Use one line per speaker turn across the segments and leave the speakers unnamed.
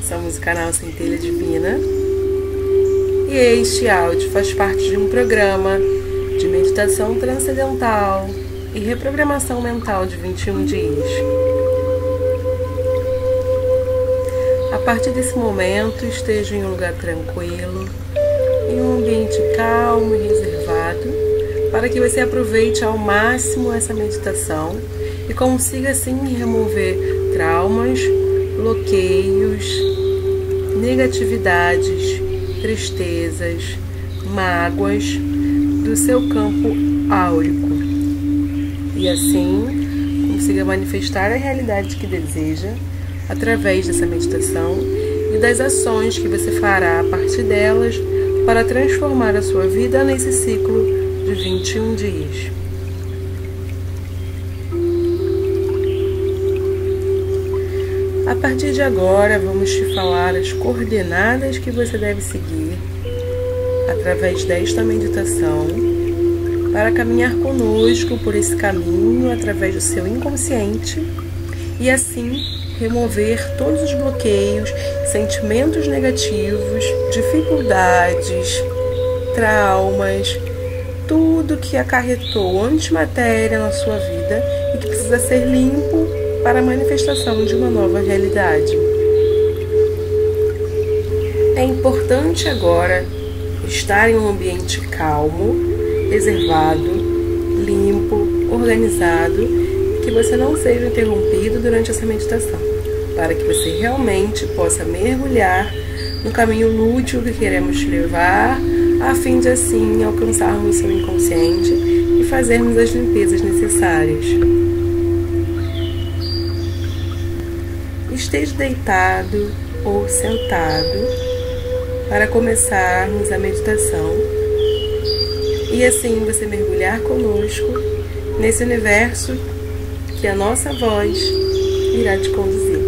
somos o canal Centelha Divina e este áudio faz parte de um programa de meditação transcendental e reprogramação mental de 21 dias. A partir desse momento, esteja em um lugar tranquilo, em um ambiente calmo e reservado, para que você aproveite ao máximo essa meditação e consiga assim remover traumas, bloqueios, negatividades, tristezas, mágoas do seu campo áurico e assim consiga manifestar a realidade que deseja através dessa meditação e das ações que você fará a partir delas para transformar a sua vida nesse ciclo de 21 dias. A partir de agora, vamos te falar as coordenadas que você deve seguir através desta meditação para caminhar conosco por esse caminho através do seu inconsciente e assim remover todos os bloqueios, sentimentos negativos, dificuldades, traumas, tudo que acarretou antimatéria na sua vida e que precisa ser limpo para a manifestação de uma nova realidade. É importante agora estar em um ambiente calmo, reservado, limpo, organizado, que você não seja interrompido durante essa meditação, para que você realmente possa mergulhar no caminho lúdico que queremos te levar, a fim de assim alcançarmos o seu inconsciente e fazermos as limpezas necessárias. Esteja deitado ou sentado para começarmos a meditação e assim você mergulhar conosco nesse universo que a nossa voz irá te conduzir.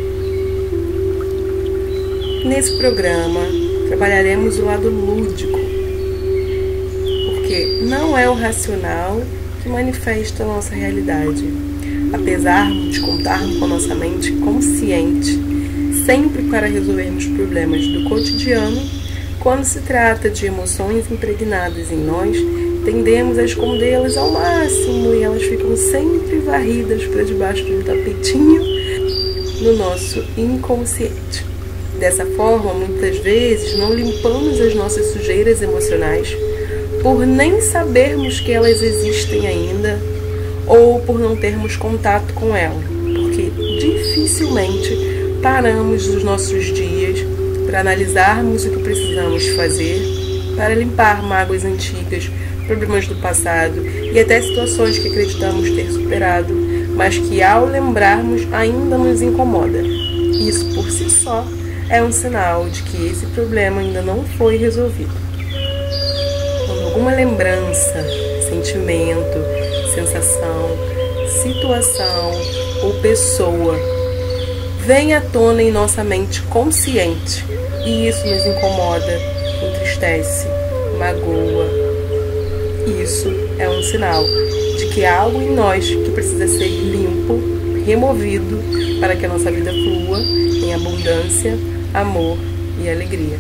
Nesse programa trabalharemos o lado lúdico, porque não é o racional que manifesta a nossa realidade. Apesar de contarmos com a nossa mente consciente, sempre para resolvermos problemas do cotidiano, quando se trata de emoções impregnadas em nós, tendemos a escondê-las ao máximo e elas ficam sempre varridas para debaixo de um tapetinho no nosso inconsciente. Dessa forma, muitas vezes não limpamos as nossas sujeiras emocionais por nem sabermos que elas existem ainda, ou por não termos contato com ela, porque dificilmente paramos os nossos dias para analisarmos o que precisamos fazer para limpar mágoas antigas, problemas do passado e até situações que acreditamos ter superado, mas que ao lembrarmos ainda nos incomoda. Isso por si só é um sinal de que esse problema ainda não foi resolvido. Quando alguma lembrança, sentimento, sensação, situação ou pessoa vem à tona em nossa mente consciente e isso nos incomoda, entristece, magoa, isso é um sinal de que há algo em nós que precisa ser limpo, removido para que a nossa vida flua em abundância, amor e alegria.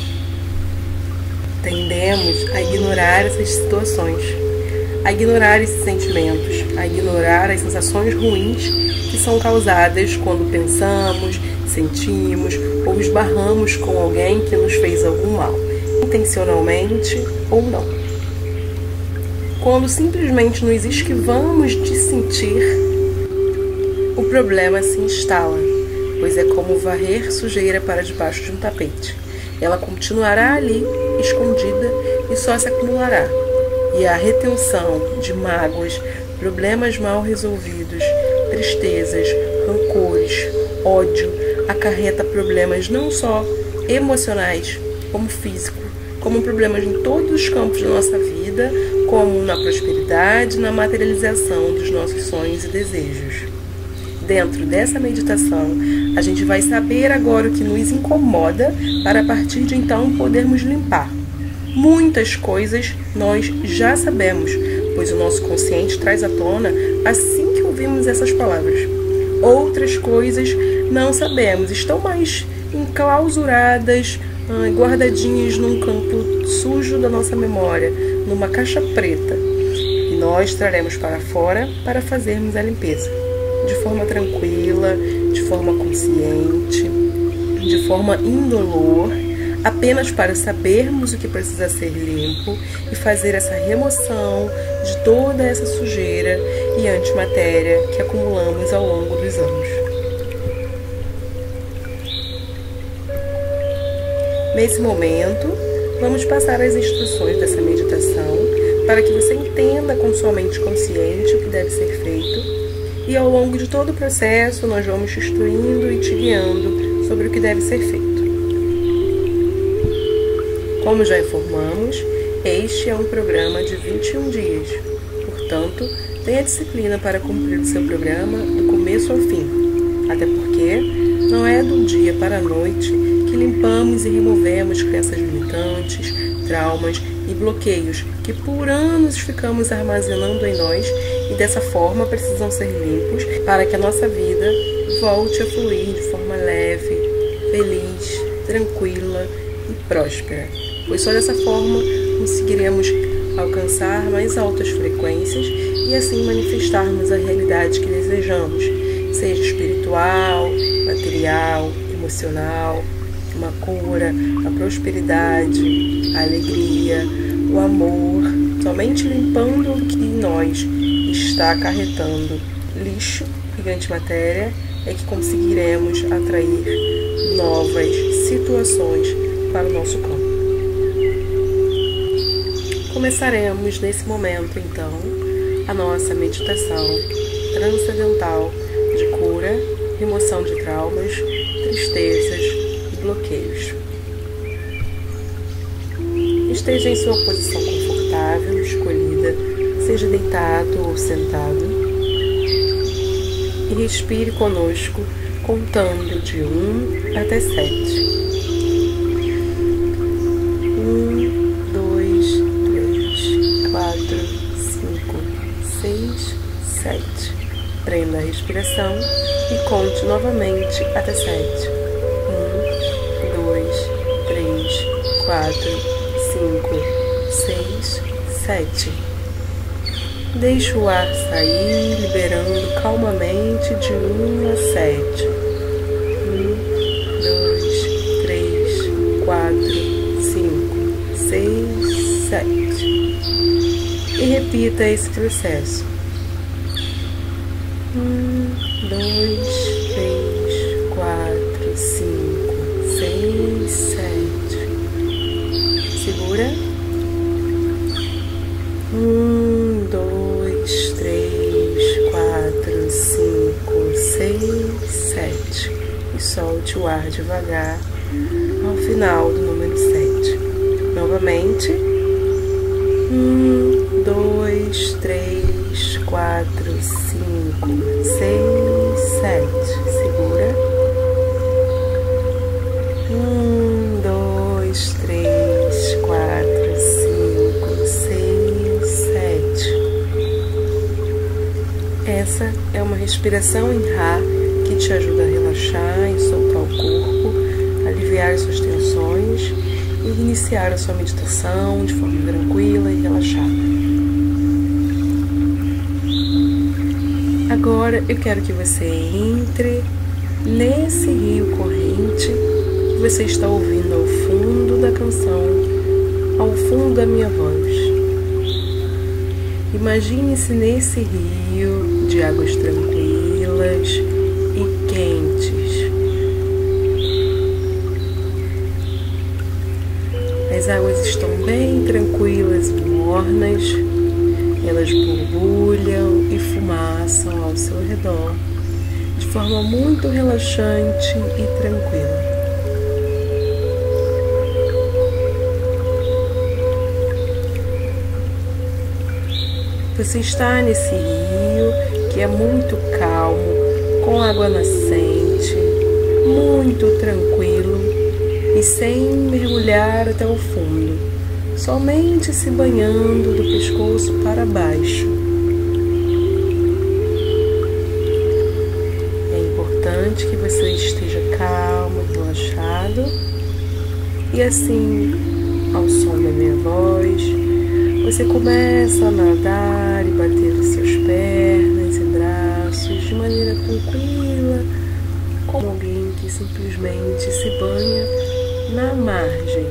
Tendemos a ignorar essas situações, a ignorar esses sentimentos, a ignorar as sensações ruins que são causadas quando pensamos, sentimos ou esbarramos com alguém que nos fez algum mal, intencionalmente ou não. Quando simplesmente nos esquivamos de sentir, o problema se instala, pois é como varrer sujeira para debaixo de um tapete. Ela continuará ali, escondida, e só se acumulará. E a retenção de mágoas, problemas mal resolvidos, tristezas, rancores, ódio, acarreta problemas não só emocionais, como físico, como problemas em todos os campos da nossa vida, como na prosperidade, na materialização dos nossos sonhos e desejos. Dentro dessa meditação, a gente vai saber agora o que nos incomoda para a partir de então podermos limpar. Muitas coisas nós já sabemos, pois o nosso consciente traz à tona assim que ouvimos essas palavras. Outras coisas Não sabemos, estão mais enclausuradas, guardadinhas num campo sujo da nossa memória, numa caixa preta. E nós traremos para fora para fazermos a limpeza, de forma tranquila, de forma consciente, de forma indolor, apenas para sabermos o que precisa ser limpo e fazer essa remoção de toda essa sujeira e antimatéria que acumulamos ao longo dos anos. Nesse momento, vamos passar as instruções dessa meditação para que você entenda com sua mente consciente o que deve ser feito, e ao longo de todo o processo nós vamos te instruindo e te guiando sobre o que deve ser feito. Como já informamos, este é um programa de 21 dias, portanto, tenha disciplina para cumprir o seu programa do começo ao fim, até porque não é do dia para a noite que limpamos e removemos crenças limitantes, traumas e bloqueios que por anos ficamos armazenando em nós e dessa forma precisam ser limpos para que a nossa vida volte a fluir de forma leve, feliz, tranquila e próspera, pois só dessa forma conseguiremos alcançar mais altas frequências e assim manifestarmos a realidade que desejamos, seja espiritual, material, emocional, uma cura, a prosperidade, a alegria, o amor, somente limpando o que em nós está acarretando lixo e antimatéria é que conseguiremos atrair novas situações para o nosso campo. Começaremos nesse momento, então, a nossa meditação transcendental de cura, remoção de traumas, tristezas e bloqueios. Esteja em sua posição confortável, escolhida, seja deitado ou sentado, e respire conosco contando de 1 até 7. 7. Prenda a respiração e conte novamente até 7. 1, 2, 3, 4, 5, 6, 7. Deixe o ar sair, liberando calmamente de 1 a 7. 1, 2, 3, 4, 5, 6, 7. E repita esse processo. 1, 2, 3, 4, 5, 6, 7. Segura. 1, 2, 3, 4, 5, 6, 7. E solte o ar devagar ao final do número 7. Novamente. 1, 2, 3, 4, 5, 6, 7. Segura. 1, 2, 3, 4, 5, 6, 7. Essa é uma respiração em Ra que te ajuda a relaxar e soltar o corpo, aliviar suas tensões e iniciar a sua meditação de forma tranquila e relaxada. Agora eu quero que você entre nesse rio corrente que você está ouvindo ao fundo da canção, ao fundo da minha voz. Imagine-se nesse rio de águas tranquilas e quentes. As águas estão bem tranquilas e mornas. Elas borbulham e fumaçam ao seu redor de forma muito relaxante e tranquila. Você está nesse rio que é muito calmo, com água nascente, muito tranquilo e sem mergulhar até o fundo, somente se banhando do pescoço para baixo. É importante que você esteja E assim, ao som da minha voz, você começa a nadar e bater os seus pernas e braços de maneira tranquila, como alguém que simplesmente se banha na margem.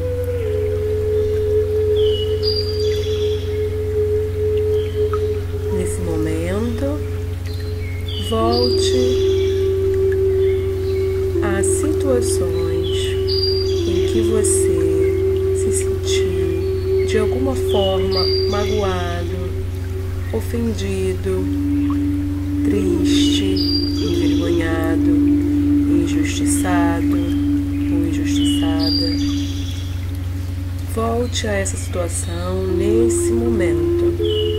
Nesse momento, volte a situações em que você se sentiu de alguma forma magoado, ofendido, triste, envergonhado, injustiçado ou injustiçada. Volte a essa situação nesse momento.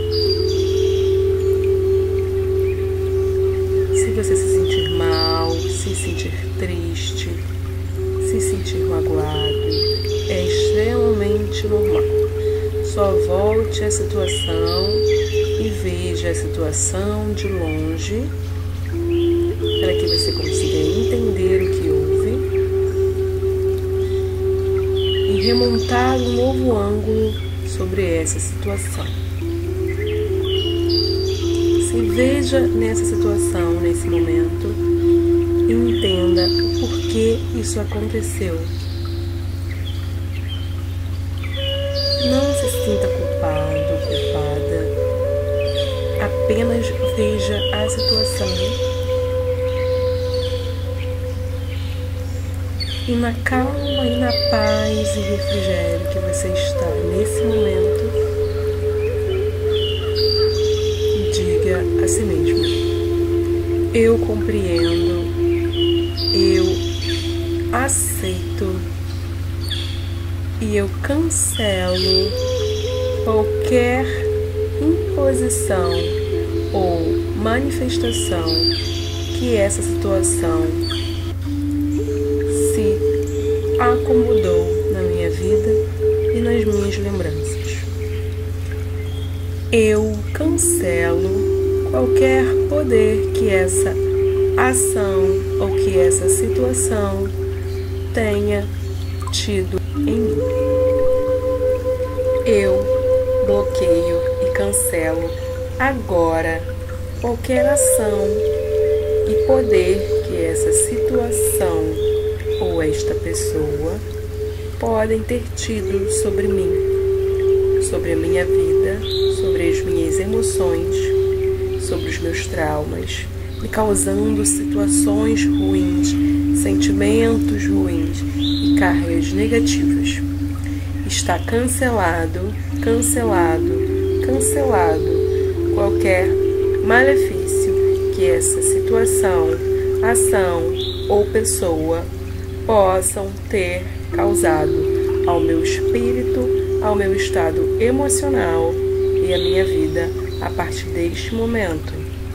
Se você se sentir mal, se sentir triste, se sentir magoado, é extremamente normal. Só volte à situação e veja a situação de longe, para que você consiga entender o que houve e remontar um novo ângulo sobre essa situação. Se veja nessa situação, nesse momento, e entenda o porquê isso aconteceu. Não se sinta culpado, culpada. Apenas veja a situação. E na calma e na paz e refrigério que você está nesse momento, diga a si mesmo: eu compreendo, eu aceito e eu cancelo qualquer imposição ou manifestação que essa situação se acomodou na minha vida e nas minhas lembranças. Eu cancelo qualquer poder que essa ação ou que essa situação tenha tido em mim. Eu bloqueio e cancelo agora qualquer ação e poder que essa situação ou esta pessoa podem ter tido sobre mim, sobre a minha vida, sobre as minhas emoções, sobre os meus traumas, me causando situações ruins, sentimentos ruins e cargas negativas. Está cancelado, cancelado, cancelado qualquer malefício que essa situação, ação ou pessoa possam ter causado ao meu espírito, ao meu estado emocional e à minha vida a partir deste momento.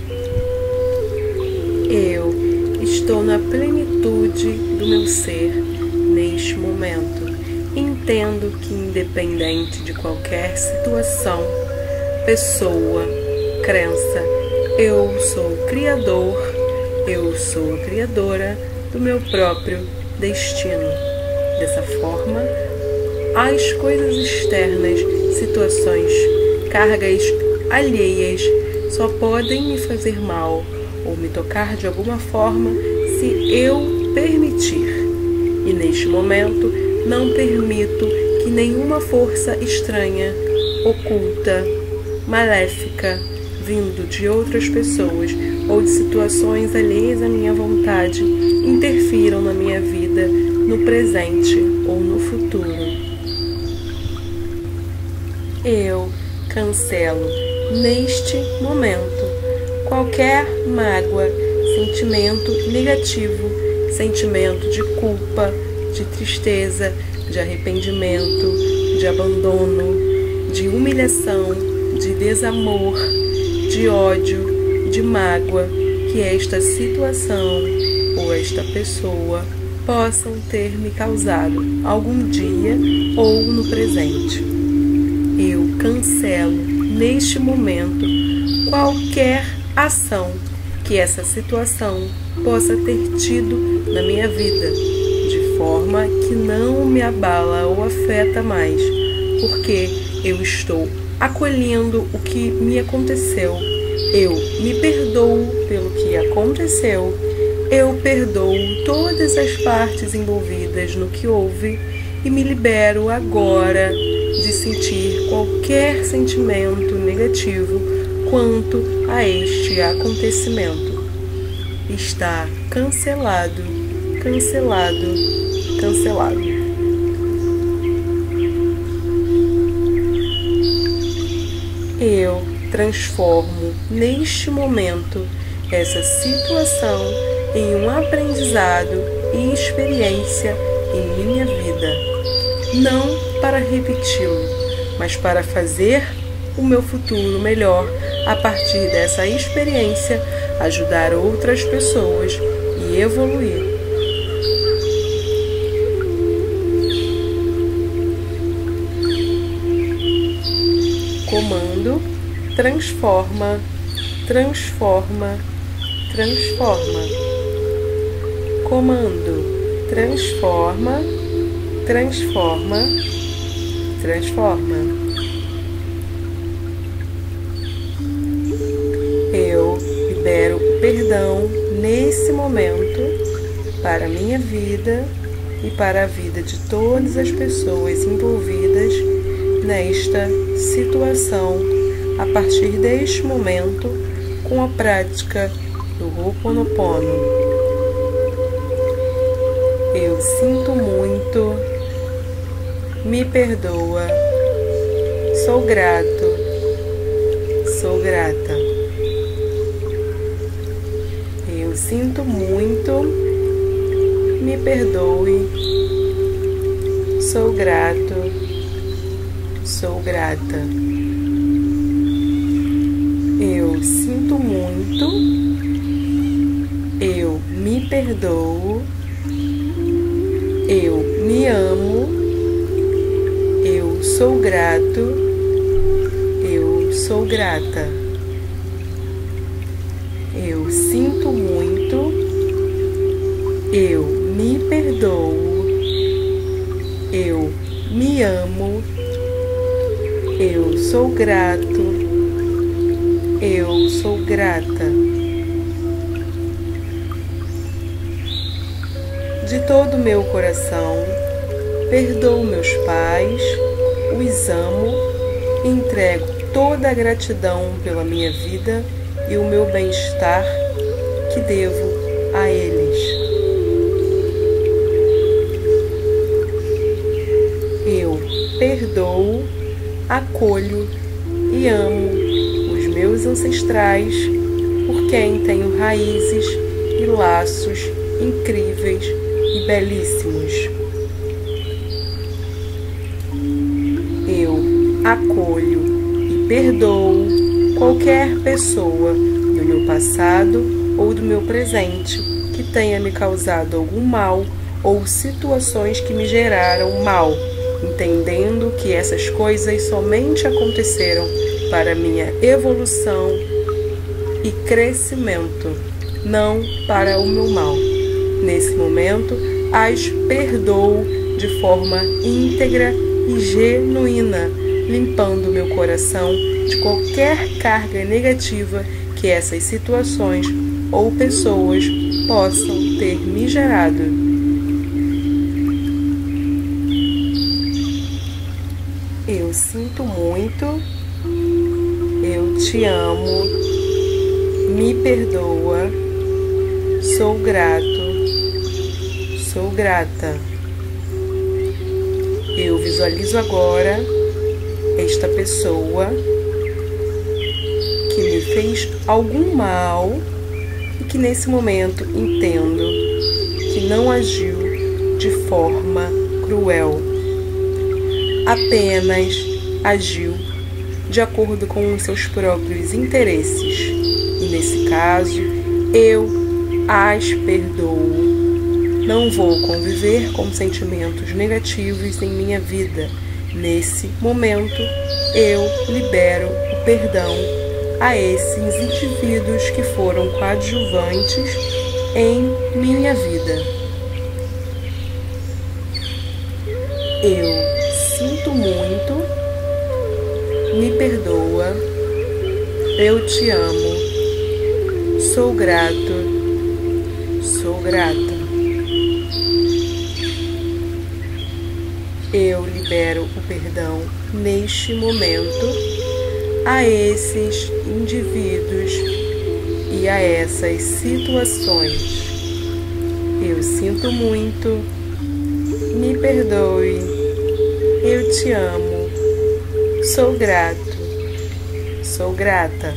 Eu estou na plenitude do meu ser neste momento. Entendo que, independente de qualquer situação, pessoa, crença, eu sou o criador, eu sou a criadora do meu próprio destino. Dessa forma, as coisas externas, situações, cargas alheias só podem me fazer mal ou me tocar de alguma forma se eu permitir. E neste momento, não permito que nenhuma força estranha, oculta, maléfica, vindo de outras pessoas ou de situações alheias à minha vontade, interfiram na minha vida, no presente ou no futuro. Eu cancelo neste momento qualquer mágoa, sentimento negativo, sentimento de culpa, de tristeza, de arrependimento, de abandono, de humilhação, de desamor, de ódio, de mágoa que esta situação ou esta pessoa possam ter me causado algum dia ou no presente. Eu cancelo neste momento qualquer ação que essa situação possa ter tido na minha vida, de forma que não me abala ou afeta mais, porque eu estou acolhendo o que me aconteceu. Eu me perdoo pelo que aconteceu. Eu perdoo todas as partes envolvidas no que houve e me libero agora de sentir qualquer sentimento negativo quanto a este acontecimento. Está cancelado, cancelado, cancelado. Eu transformo neste momento essa situação em um aprendizado e experiência em minha vida, não para repeti-lo, mas para fazer o meu futuro melhor a partir dessa experiência, ajudar outras pessoas e evoluir. Comando transforma, transforma, transforma. Comando transforma, transforma, transforma. Eu libero o perdão nesse momento para a minha vida e para a vida de todas as pessoas envolvidas nesta situação a partir deste momento com a prática do Ho'oponopono. Eu sinto muito, me perdoa, sou grato, sou grata. Eu sinto muito, me perdoe, sou grato, sou grata. Eu sinto muito, eu me perdoo, eu me amo, eu sou grato, eu sou grata. Eu sinto muito, eu me perdoo, eu me amo, eu sou grato, eu sou grata. De todo o meu coração, perdoo meus pais, os amo, entrego toda a gratidão pela minha vida e o meu bem-estar que devo a eles. Eu perdoo, acolho e amo os meus ancestrais, por quem tenho raízes e laços incríveis e belíssimos. Eu acolho e perdoo qualquer pessoa do meu passado ou do meu presente que tenha me causado algum mal ou situações que me geraram mal, entendendo que essas coisas somente aconteceram para minha evolução e crescimento, não para o meu mal. Nesse momento, as perdoo de forma íntegra e genuína, limpando meu coração de qualquer carga negativa que essas situações ou pessoas possam ter me gerado. Eu sinto muito, eu te amo, me perdoa, sou grato, sou grata. Eu visualizo agora esta pessoa que me fez algum mal e que nesse momento entendo que não agiu de forma cruel, apenas agiu de acordo com os seus próprios interesses. E nesse caso, eu as perdoo. Não vou conviver com sentimentos negativos em minha vida. Nesse momento, eu libero o perdão a esses indivíduos que foram coadjuvantes em minha vida. Eu sinto muito, me perdoa, eu te amo, sou grato, sou grata. Eu libero o perdão neste momento a esses indivíduos e a essas situações. Eu sinto muito, me perdoe, eu te amo, sou grato, sou grata.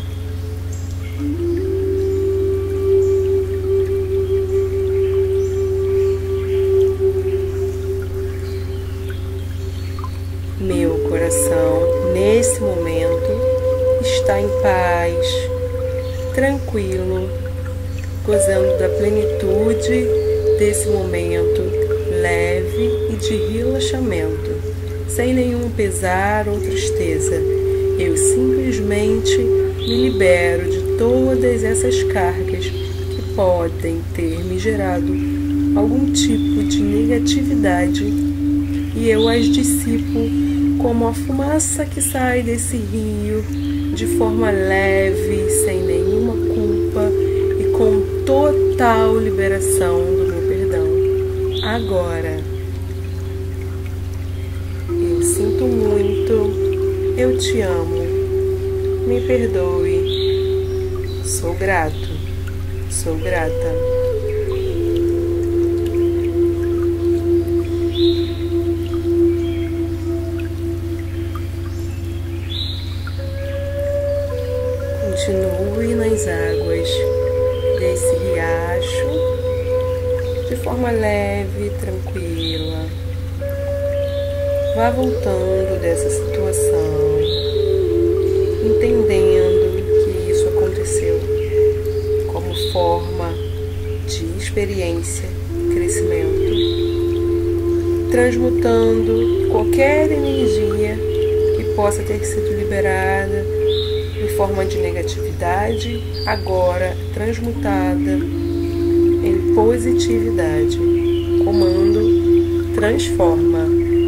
Meu coração, nesse momento, está em paz, tranquilo, gozando da plenitude desse momento leve e de relaxamento, sem nenhum pesar ou tristeza. Eu simplesmente me libero de todas essas cargas que podem ter me gerado algum tipo de negatividade e eu as dissipo como a fumaça que sai desse rio de forma leve, sem nenhuma culpa e com total liberação do meu perdão. Agora, eu sinto muito, eu te amo, me perdoe, sou grato, sou grata. Continue nas águas desse riacho de forma leve e tranquila. Vá voltando dessa situação, entendendo que isso aconteceu como forma de experiência, crescimento, transmutando qualquer energia que possa ter sido liberada em forma de negatividade, agora transmutada em positividade. Comando transforma.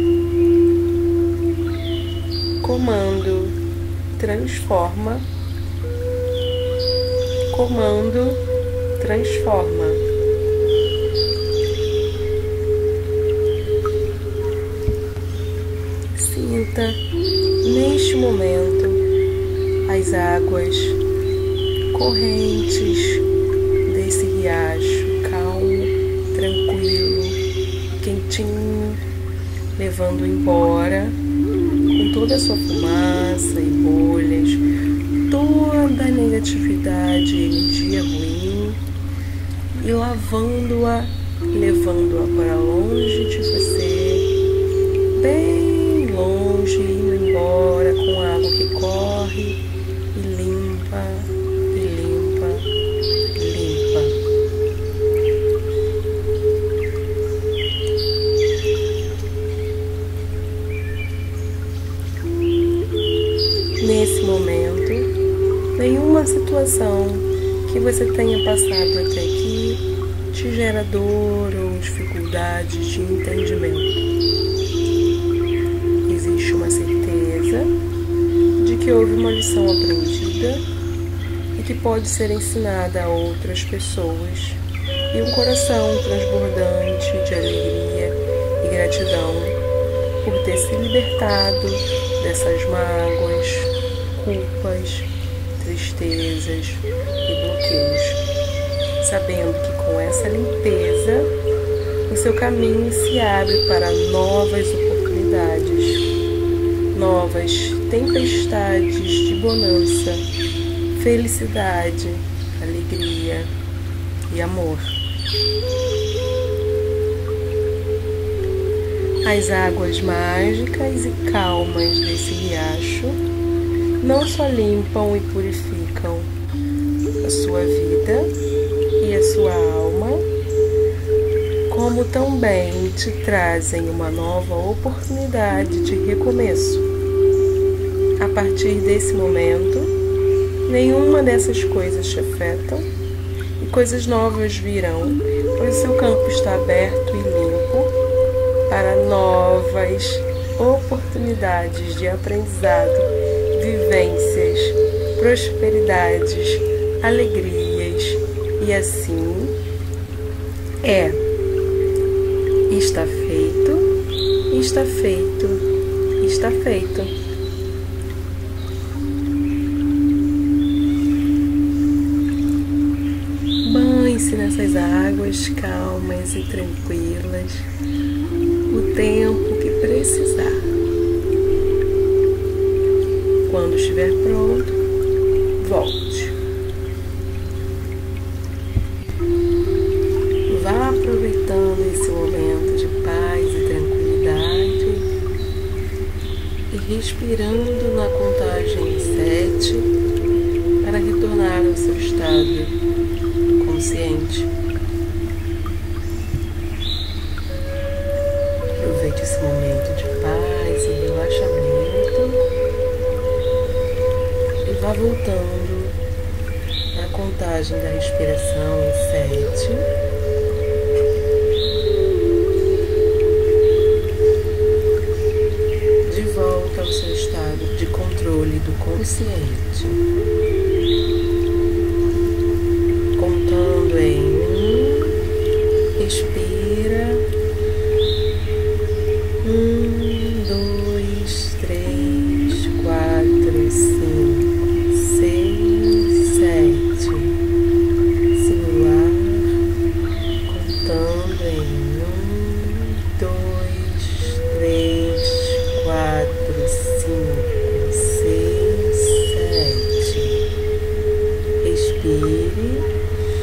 Comando transforma. Comando transforma. Sinta neste momento as águas correntes desse riacho, calmo, tranquilo, quentinho, levando embora com toda a sua fumaça e bolhas, toda a negatividade e energia ruim e lavando-a, levando-a para longe de você, bem longe, indo embora com a água que corre. Nesse momento, nenhuma situação que você tenha passado até aqui te gera dor ou dificuldades de entendimento. Existe uma certeza de que houve uma lição aprendida e que pode ser ensinada a outras pessoas, e um coração transbordante de alegria e gratidão por ter se libertado dessas mágoas, culpas, tristezas e bloqueios, sabendo que com essa limpeza o seu caminho se abre para novas oportunidades, novas tempestades de bonança, felicidade, alegria e amor. As águas mágicas e calmas desse riacho não só limpam e purificam a sua vida e a sua alma, como também te trazem uma nova oportunidade de recomeço. A partir desse momento, nenhuma dessas coisas te afetam e coisas novas virão, pois o seu campo está aberto e limpo para novas novas oportunidades de aprendizado, vivências, prosperidades, alegrias, e assim é. Está feito, está feito, está feito. Banhe-se nessas águas calmas e tranquilas o tempo que precisar. Quando estiver pronto, volte. Vá aproveitando esse momento de paz e tranquilidade e respirando na contagem 7 para retornar ao seu estado consciente. Aproveite esse momento de paz e relaxamento e vá voltando na contagem da respiração em 7. De volta ao seu estado de controle do consciente. Contando em 1, respira. 2, 3, 4, 5, 6, 7. Segura o ar. Contando em 1, 2, 3, 4, 5, 6, 7. Respire.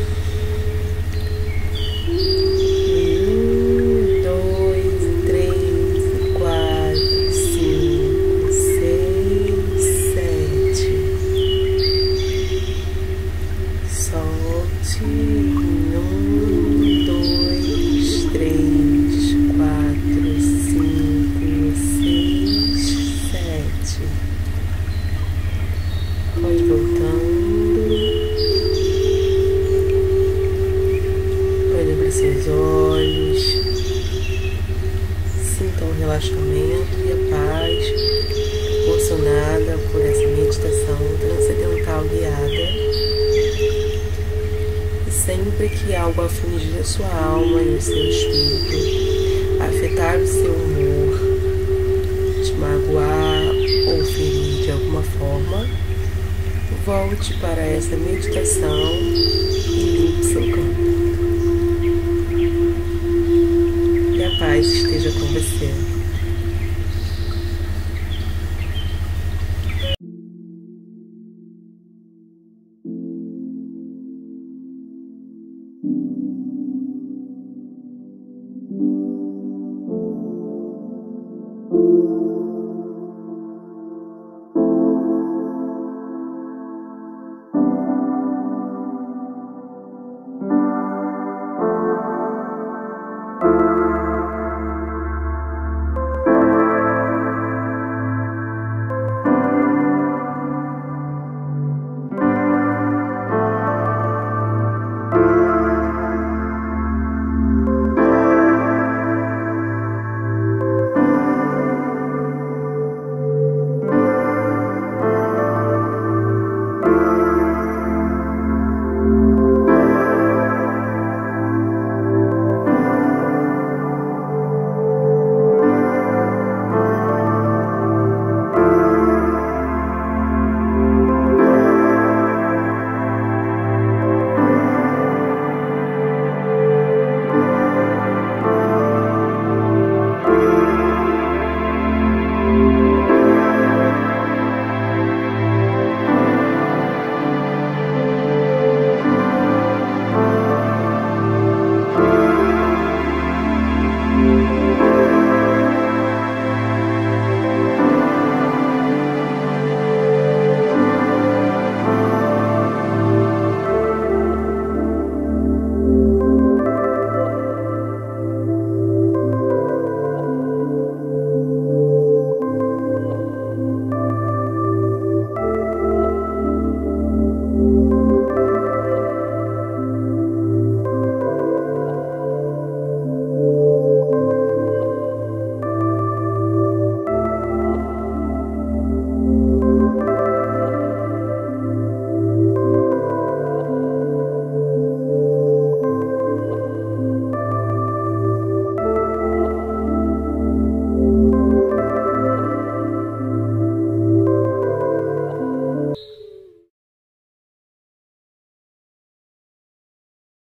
1, 2, 3, 4, 5, 6, 7. Solte. 1, 2, 3, 4, 5, 6, 7. Pode voltando. Olhe para seus olhos. Sinta o relaxamento e a paz proporcionada por essa meditação transcendental guiada. E sempre que algo afligir a sua alma e o seu espírito, afetar o seu humor, te magoar ou ferir de alguma forma, volte para essa meditação e limpe seu campo. Que a paz esteja com você.